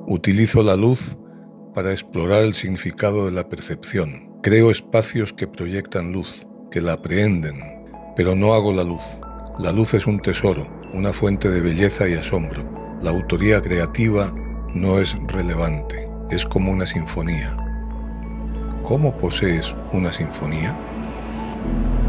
Utilizo la luz para explorar el significado de la percepción. Creo espacios que proyectan luz, que la aprehenden, pero no hago la luz. La luz es un tesoro, una fuente de belleza y asombro. La autoría creativa no es relevante, es como una sinfonía. ¿Cómo posees una sinfonía?